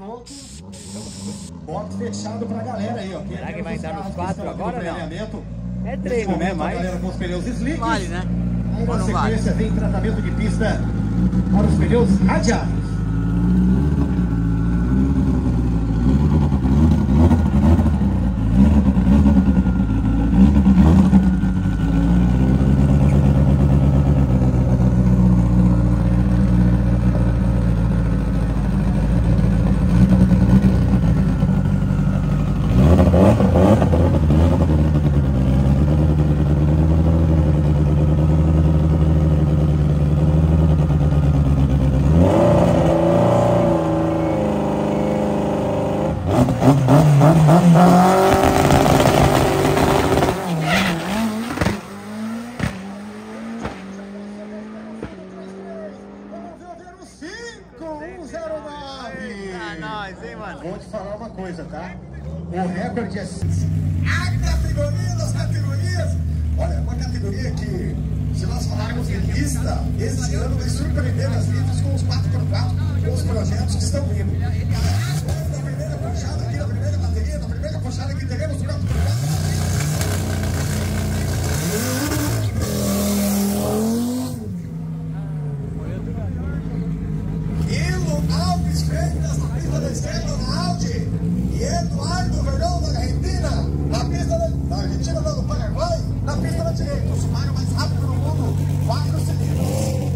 prontos. Box fechado pra galera aí, ó. Será que vai entrar nos 4 agora, não? É Nesse treino, né? momento, a Mas galera com os pneus slicks. vale, né? Aí Ou na não vale? sequência vem tratamento de pista para os pneus radiais. Vou te falar uma coisa, tá? O recorde é... A categoria das categorias! Olha, uma categoria que, se nós falarmos em lista, esse ano vai surpreender as listas com os 4x4, com os projetos que estão vindo. Na primeira puxada aqui, na primeira bateria, na primeira puxada que teremos o 4x4. Eduardo Verão da Argentina, na pista da Argentina, não, do Paraguai, na pista da direita, o Subaru mais rápido do mundo, 4 cilindros.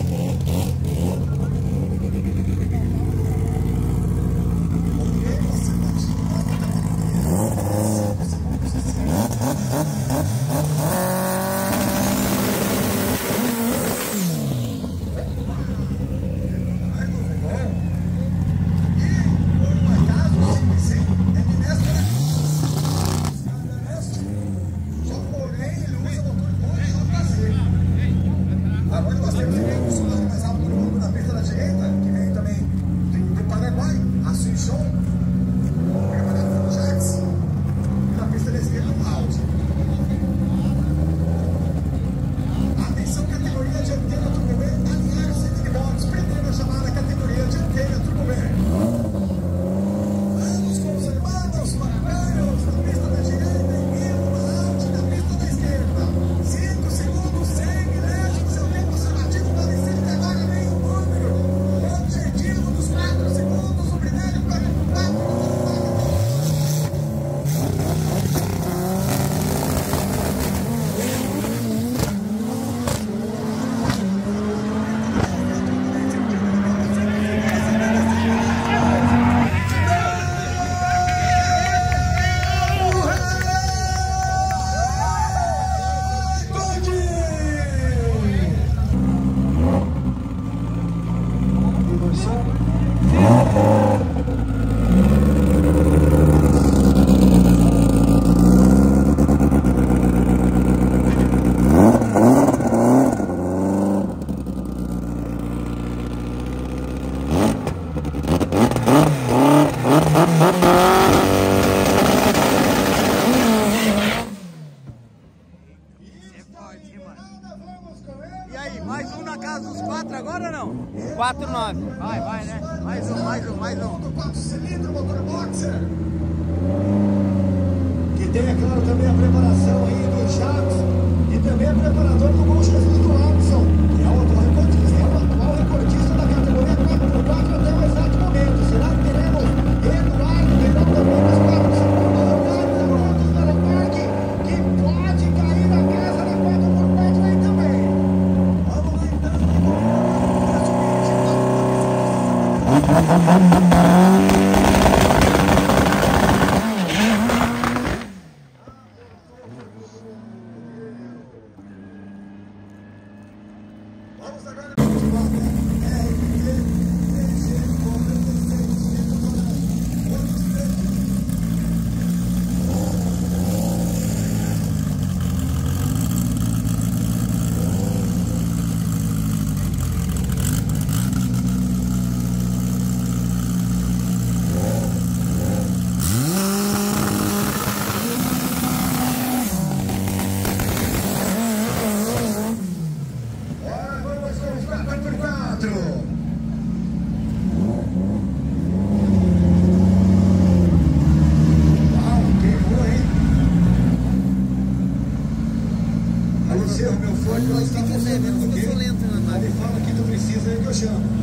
E aí, mais um na casa dos 4 agora ou não? 4-9. Vai, né? Mais um. 4 cilindros, motor boxer. Que tem, é claro, também a preparação aí do Chaves e também a preparador do Bom Jesus do Alisson, que é o atual recordista, da categoria 4x4 até o exato momento. Será que teremos Eduardo Verão também nos 4 segundos? Garotos da Leparque, que pode cair na casa da 4x4 aí também. Vamos lá então. chama.